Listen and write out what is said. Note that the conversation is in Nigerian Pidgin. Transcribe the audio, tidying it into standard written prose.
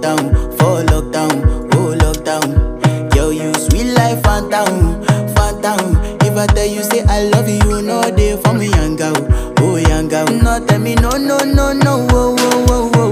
oh lockdown. Girl, you sweet life, phantom, phantom. If I tell you say I love you, you know they for me young girl, oh young girl. No tell me no, no, no, no, oh, oh, oh, oh.